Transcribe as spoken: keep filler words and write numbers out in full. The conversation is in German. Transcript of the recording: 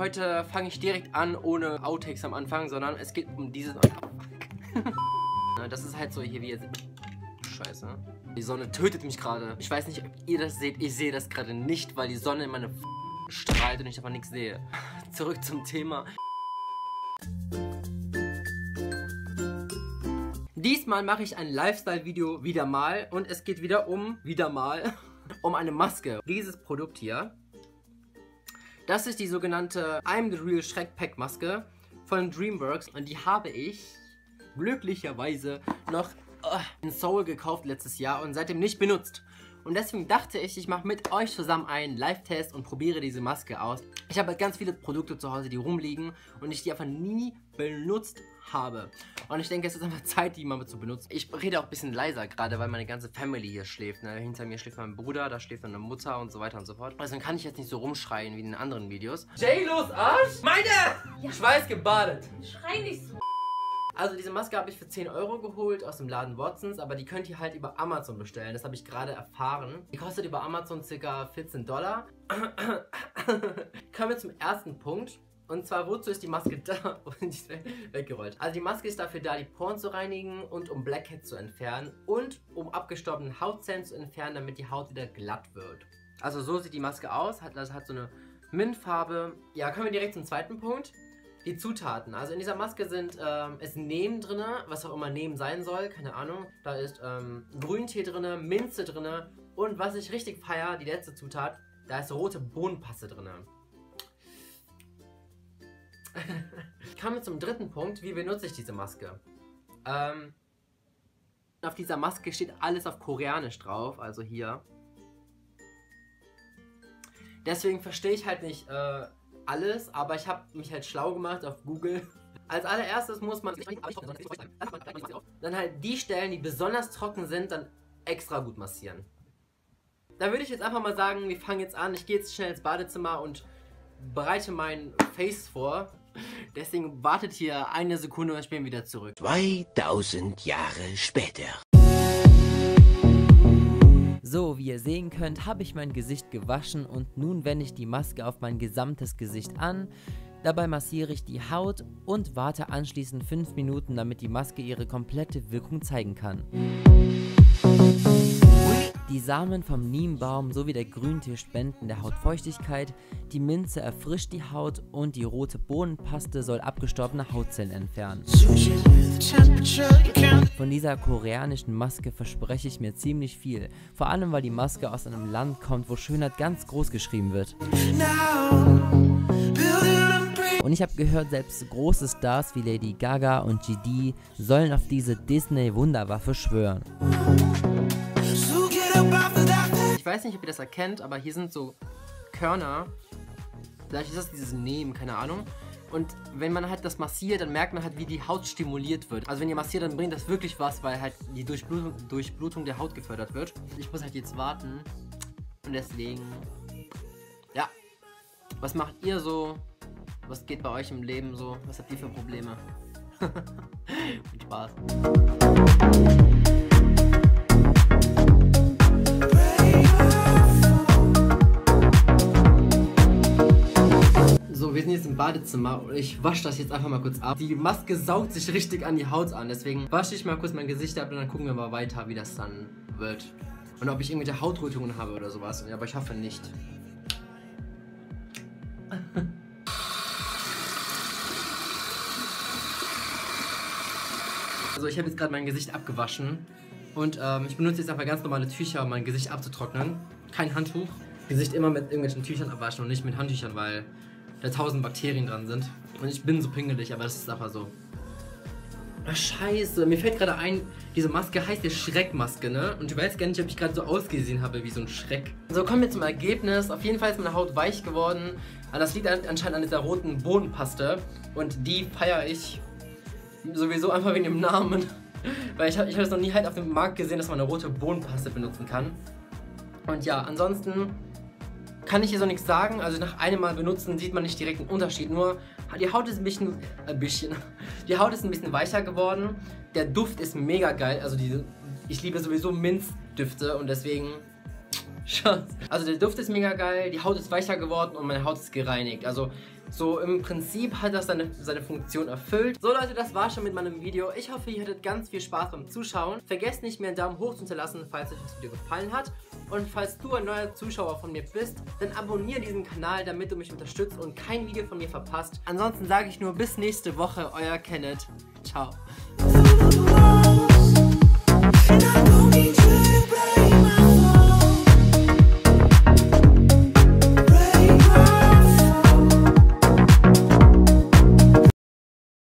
heute fange ich direkt an, ohne Outtakes am Anfang, sondern es geht um dieses... Das ist halt so hier wie jetzt... Scheiße. Die Sonne tötet mich gerade. Ich weiß nicht, ob ihr das seht. Ich sehe das gerade nicht, weil die Sonne in meine strahlt und ich aber nichts sehe. Zurück zum Thema. Diesmal mache ich ein Lifestyle-Video wieder mal und es geht wieder um, wieder mal, um eine Maske. Dieses Produkt hier, das ist die sogenannte I'm the Real Shrek Pack Maske von DreamWorks und die habe ich glücklicherweise noch uh, in Seoul gekauft letztes Jahr und seitdem nicht benutzt. Und deswegen dachte ich, ich mache mit euch zusammen einen Live-Test und probiere diese Maske aus. Ich habe ganz viele Produkte zu Hause, die rumliegen und ich die einfach nie benutzt habe. Und ich denke, es ist einfach Zeit, die mal zu benutzen. Ich rede auch ein bisschen leiser gerade, weil meine ganze Family hier schläft. Ne? Hinter mir schläft mein Bruder, da schläft meine Mutter und so weiter und so fort. Deswegen kann ich jetzt nicht so rumschreien wie in den anderen Videos. J-Los Arsch! Meine! Ja. Schweiß gebadet! Schrei nicht so! Also diese Maske habe ich für zehn Euro geholt aus dem Laden Watsons, aber die könnt ihr halt über Amazon bestellen. Das habe ich gerade erfahren. Die kostet über Amazon ca. vierzehn Dollar. Kommen wir zum ersten Punkt. Und zwar, wozu ist die Maske da? Und die ist weggerollt. Also die Maske ist dafür da, die Poren zu reinigen und um Blackheads zu entfernen und um abgestorbene Hautzellen zu entfernen, damit die Haut wieder glatt wird. Also so sieht die Maske aus. Hat, das hat so eine Mintfarbe. Ja, kommen wir direkt zum zweiten Punkt. Die Zutaten. Also in dieser Maske sind ähm, ist Neem drin, was auch immer Neem sein soll, keine Ahnung. Da ist ähm, Grüntee drin, Minze drin und was ich richtig feiere, die letzte Zutat, da ist rote Bohnenpaste drin. Kommen wir zum dritten Punkt, wie benutze ich diese Maske? Ähm, auf dieser Maske steht alles auf Koreanisch drauf, also hier. Deswegen verstehe ich halt nicht äh, alles, aber ich habe mich halt schlau gemacht auf Google. Als allererstes muss man dann halt die Stellen, die besonders trocken sind, dann extra gut massieren. Da würde ich jetzt einfach mal sagen, wir fangen jetzt an. Ich gehe jetzt schnell ins Badezimmer und bereite mein Face vor. Deswegen wartet hier eine Sekunde und ich bin wieder zurück. zweitausend Jahre später. So, wie ihr sehen könnt, habe ich mein Gesicht gewaschen und nun wende ich die Maske auf mein gesamtes Gesicht an. Dabei massiere ich die Haut und warte anschließend fünf Minuten, damit die Maske ihre komplette Wirkung zeigen kann. Die Samen vom Neembaum sowie der Grüntee spenden der Haut Feuchtigkeit, die Minze erfrischt die Haut und die rote Bohnenpaste soll abgestorbene Hautzellen entfernen. Von dieser koreanischen Maske verspreche ich mir ziemlich viel, vor allem weil die Maske aus einem Land kommt, wo Schönheit ganz groß geschrieben wird. Und ich habe gehört, selbst große Stars wie Lady Gaga und G D sollen auf diese Disney-Wunderwaffe schwören. Ich weiß nicht, ob ihr das erkennt, aber hier sind so Körner. Vielleicht ist das dieses Neem, keine Ahnung. Und wenn man halt das massiert, dann merkt man halt, wie die Haut stimuliert wird. Also wenn ihr massiert, dann bringt das wirklich was, weil halt die Durchblutung, Durchblutung der Haut gefördert wird. Ich muss halt jetzt warten. Und deswegen... Ja. Was macht ihr so? Was geht bei euch im Leben so? Was habt ihr für Probleme? Viel Spaß. So, wir sind jetzt im Badezimmer und ich wasche das jetzt einfach mal kurz ab. Die Maske saugt sich richtig an die Haut an, deswegen wasche ich mal kurz mein Gesicht ab und dann gucken wir mal weiter, wie das dann wird. Und ob ich irgendwelche Hautrötungen habe oder sowas, aber ich hoffe nicht. Also ich habe jetzt gerade mein Gesicht abgewaschen und ähm, ich benutze jetzt einfach ganz normale Tücher, um mein Gesicht abzutrocknen. Kein Handtuch. Gesicht immer mit irgendwelchen Tüchern abwaschen und nicht mit Handtüchern, weil da tausend Bakterien dran sind. Und ich bin so pingelig, aber das ist einfach so. Ach, scheiße, mir fällt gerade ein, diese Maske heißt ja Schreckmaske, ne? Und ich weiß gar nicht, ob ich gerade so ausgesehen habe wie so ein Schreck. So, kommen wir zum Ergebnis. Auf jeden Fall ist meine Haut weich geworden. Aber das liegt anscheinend an dieser roten Bohnenpaste. Und die feiere ich sowieso einfach wegen dem Namen. Weil ich habe ich hab es noch nie halt auf dem Markt gesehen, dass man eine rote Bohnenpaste benutzen kann. Und ja, ansonsten kann ich hier so nichts sagen. Also nach einem Mal benutzen sieht man nicht direkt einen Unterschied. Nur die Haut ist ein bisschen, ein bisschen, die Haut ist ein bisschen weicher geworden. Der Duft ist mega geil. Also diese, ich liebe sowieso Minzdüfte und deswegen, Schatz. Also der Duft ist mega geil, die Haut ist weicher geworden und meine Haut ist gereinigt. Also So, im Prinzip hat das seine, seine Funktion erfüllt. So Leute, das war schon mit meinem Video. Ich hoffe, ihr hattet ganz viel Spaß beim Zuschauen. Vergesst nicht, mir einen Daumen hoch zu hinterlassen, falls euch das Video gefallen hat. Und falls du ein neuer Zuschauer von mir bist, dann abonniere diesen Kanal, damit du mich unterstützt und kein Video von mir verpasst. Ansonsten sage ich nur bis nächste Woche, euer Kenneth. Ciao. And I don't need you.